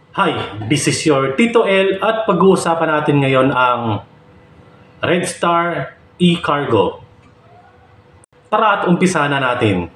Hi, this is your Tito L at pag-uusapan natin ngayon ang Red Star e-Cargo. Tara at umpisa na natin.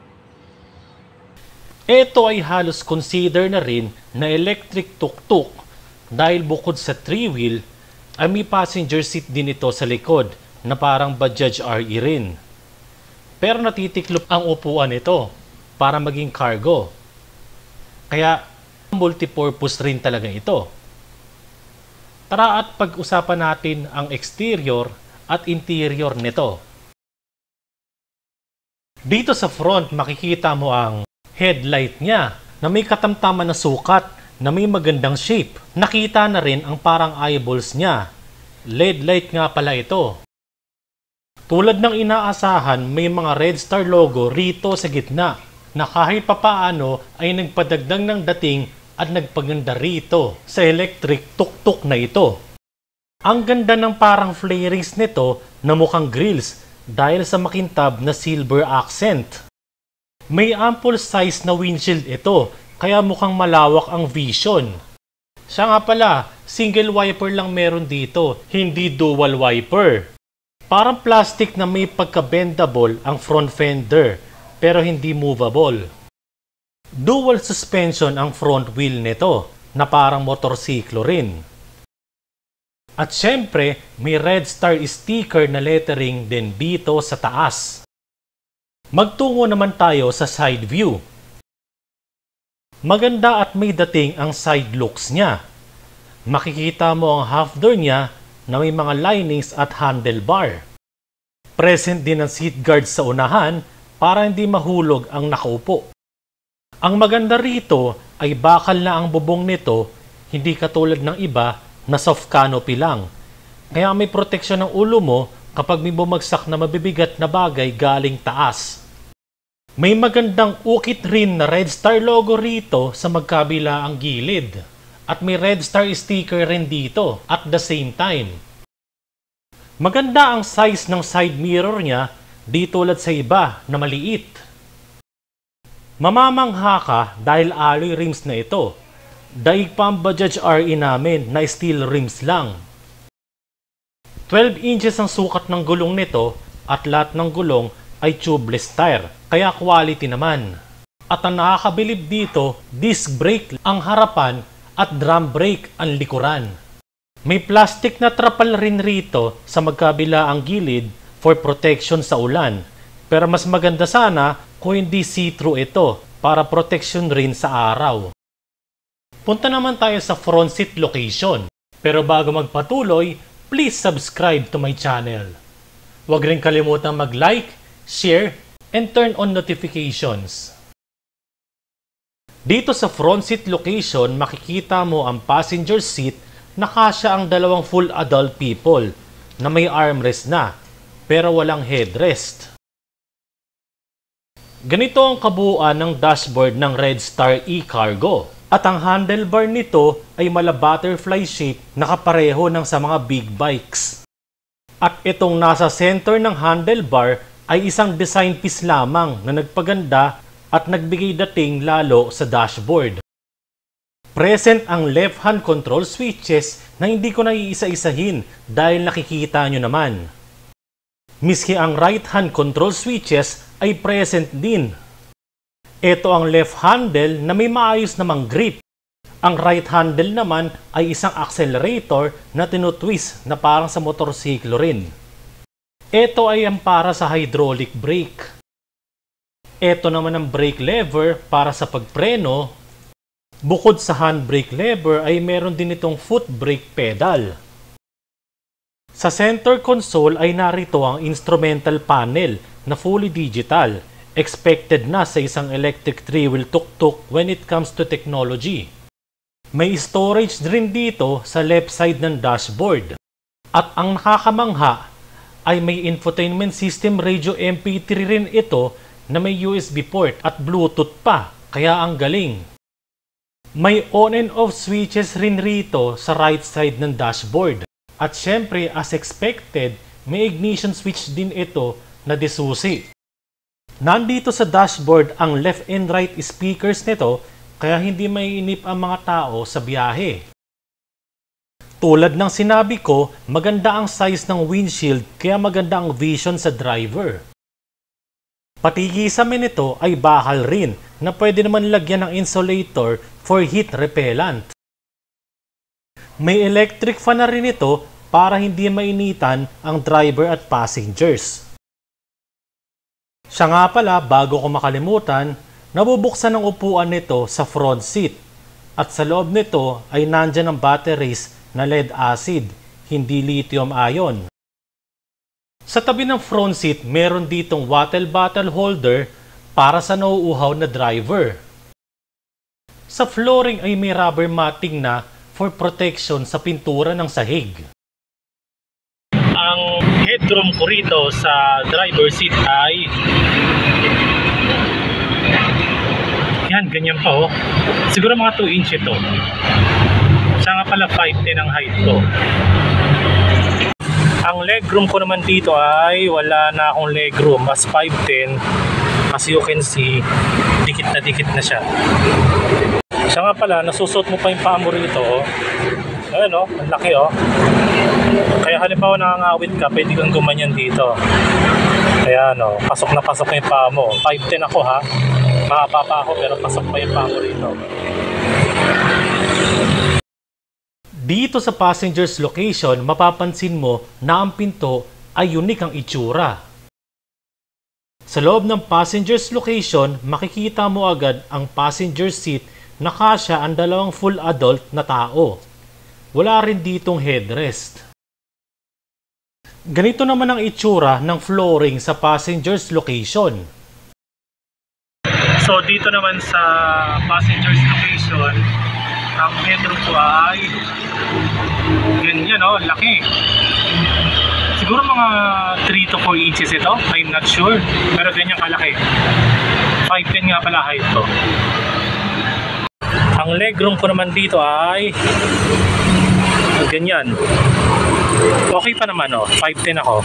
Ito ay halos consider na rin na electric tuk-tuk dahil bukod sa 3-wheel ay may passenger seat din ito sa likod na parang Bajaj RE rin. Pero natitiklop ang upuan nito para maging cargo. Kaya multipurpose rin talaga ito. Tara at pag-usapan natin ang exterior at interior nito. Dito sa front makikita mo ang headlight niya na may katamtaman na sukat na may magandang shape. Nakita na rin ang parang eyeballs niya. LED light nga pala ito. Tulad ng inaasahan, may mga Red Star logo rito sa gitna na kahit papaano ay nagpadagdag ng dating at nagpaganda rito sa electric tuk-tuk na ito. Ang ganda ng parang flarings nito na mukhang grills dahil sa makintab na silver accent. May ample size na windshield ito kaya mukhang malawak ang vision. Siya nga pala, single wiper lang meron dito, hindi dual wiper. Parang plastic na may pagka-bendable ang front fender pero hindi movable. Dual suspension ang front wheel nito na parang motorsiklo rin. At syempre, may Red Star sticker na lettering din dito sa taas. Magtungo naman tayo sa side view. Maganda at may dating ang side looks niya. Makikita mo ang half door niya na may mga linings at handlebar. Present din ang seat guard sa unahan para hindi mahulog ang nakaupo. Ang maganda rito ay bakal na ang bubong nito, hindi katulad ng iba na soft canopy lang. Kaya may proteksyon ng ulo mo kapag may bumagsak na mabibigat na bagay galing taas. May magandang ukit rin na Red Star logo rito sa magkabila ang gilid. At may Red Star sticker rin dito at the same time. Maganda ang size ng side mirror niya, di tulad sa iba na maliit. Mamamangha ka dahil alloy rims na ito. Daig pa ang Bajaj RE namin na steel rims lang. 12 inches ang sukat ng gulong nito at lahat ng gulong ay tubeless tire, kaya quality naman. At ang nakakabilib dito, disc brake ang harapan at drum brake ang likuran. May plastic na trapal rin rito sa magkabila ang gilid for protection sa ulan. Pero mas maganda sana kung hindi see-through ito para protection rin sa araw. Punta naman tayo sa front seat location. Pero bago magpatuloy, please subscribe to my channel. Huwag rin kalimutang mag-like, share, and turn on notifications. Dito sa front seat location, makikita mo ang passenger seat na kasya ang dalawang full adult people na may armrest na pero walang headrest. Ganito ang kabuuan ng dashboard ng Red Star e-Cargo. At ang handlebar nito ay mala butterfly shape na kapareho ng sa mga big bikes. At itong nasa center ng handlebar ay isang design piece lamang na nagpaganda at nagbigay dating lalo sa dashboard. Present ang left-hand control switches na hindi ko na iisa-isahin dahil nakikita nyo naman. Miski ang right-hand control switches ay present din. Ito ang left handle na may maayos namang grip. Ang right handle naman ay isang accelerator na tinutwist na parang sa motorsiklo rin. Ito ay ang para sa hydraulic brake. Ito naman ang brake lever para sa pagpreno. Bukod sa handbrake lever ay meron din itong foot brake pedal. Sa center console ay narito ang instrumental panel na fully digital, expected na sa isang electric 3-wheel tuk-tuk when it comes to technology. May storage rin dito sa left side ng dashboard. At ang nakakamangha ay may infotainment system radio MP3 rin ito na may USB port at Bluetooth pa, kaya ang galing. May on and off switches rin rito sa right side ng dashboard. At syempre, as expected, may ignition switch din ito na disusi. Nandito sa dashboard ang left and right speakers nito kaya hindi maiinip ang mga tao sa biyahe. Tulad ng sinabi ko, maganda ang size ng windshield kaya maganda ang vision sa driver. Pati kisame nito ay bakal rin na pwede naman lagyan ng insulator for heat repellent. May electric fan na rin ito para hindi mainitan ang driver at passengers. Siya nga pala, bago ko makalimutan, nabubuksan ang upuan nito sa front seat at sa loob nito ay nandyan ang batteries na lead acid, hindi lithium ion. Sa tabi ng front seat, meron ditong water bottle holder para sa nauuhaw na driver. Sa flooring ay may rubber matting na for protection sa pintura ng sahig. Ang headroom ko rito sa driver seat ay yan, ganyan pa oh. Siguro mga 2 inch ito. Siya nga pala 5'10" ang height ko. Ang legroom ko naman dito ay wala na akong legroom as 5'10". As you can see, dikit na siya. Siya nga pala, nasusot mo pa yung paa mo rito oh. Ayan oh, ang laki oh. Kaya halimbawa nakangawit ka, pwede kang gumanyan dito. Ayan oh, pasok na yung paa mo. 5'10" ako ha. Mahaba pa ako pero pasok pa yung paa mo rito. Dito sa passenger's location, mapapansin mo na ang pinto ay unique ang itsura. Sa loob ng passenger's location, makikita mo agad ang passenger seat na kasya ang 2 full adult na tao. Wala rin ditong headrest. Ganito naman ang itsura ng flooring sa passenger's location. So dito naman sa passenger's location, ang headroom ko ay ganyan oh, laki. Siguro mga 3 to 4 inches ito, I'm not sure, pero ganyan kalaki. 5'10" nga pala height to. Ang legroom ko naman dito ay ganyan. Okay pa naman oh, 5'10" ako.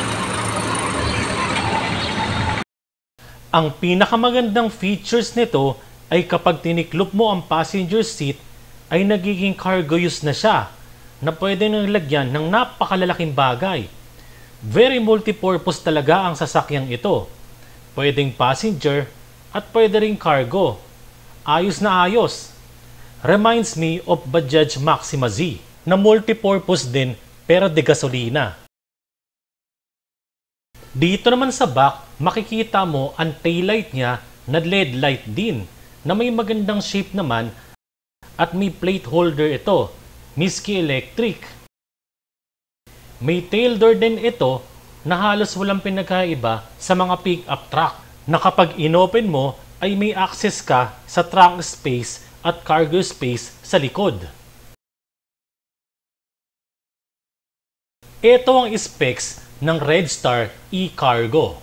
Ang pinakamagandang features nito ay kapag tiniklop mo ang passenger seat ay nagiging cargo use na siya na pwede nang lagyan ng napakalalaking bagay. Very multipurpose talaga ang sasakyang ito. Pwedeng passenger at pwede ring cargo. Ayos na ayos. Reminds me of Bajaj Maxima Z na multipurpose din pero de gasolina. Dito naman sa back, makikita mo ang taillight niya na LED light din na may magandang shape naman at may plate holder ito, miski electric. May tail door din ito na halos walang pinagkaiba sa mga pick-up truck na kapag inopen mo ay may access ka sa trunk space at cargo space sa likod. Ito ang specs ng Redstar e-Cargo.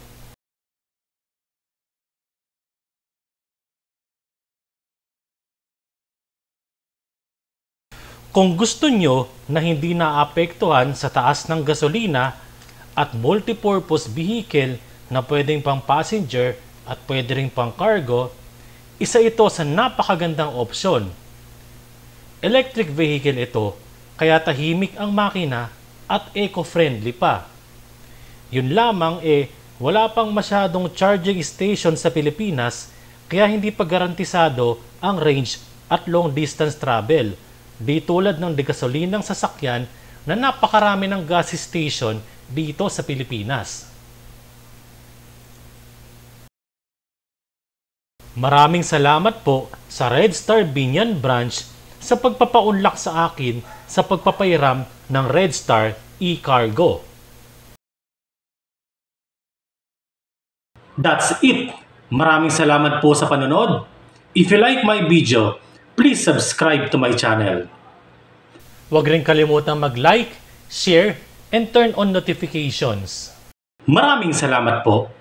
Kung gusto nyo na hindi naapektuhan sa taas ng gasolina at multipurpose vehicle na pwedeng pang passenger at pwede rin pang cargo, isa ito sa napakagandang opsyon. Electric vehicle ito, kaya tahimik ang makina at eco-friendly pa. Yun lamang wala pang masyadong charging station sa Pilipinas kaya hindi pa garantisado ang range at long distance travel. Di tulad ng degasolinang sasakyan na napakarami ng gas station dito sa Pilipinas. Maraming salamat po sa Redstar Binyan Branch sa pagpapaunlak sa akin sa pagpapairam ng Redstar e-Cargo. That's it! Maraming salamat po sa panonood. If you like my video, please subscribe to my channel. Huwag rin kalimutang mag-like, share, and turn on notifications. Maraming salamat po!